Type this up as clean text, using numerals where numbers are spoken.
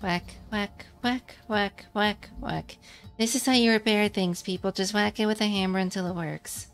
Whack, whack, whack, whack, whack, whack. This is how you repair things, people. Just whack it with a hammer until it works.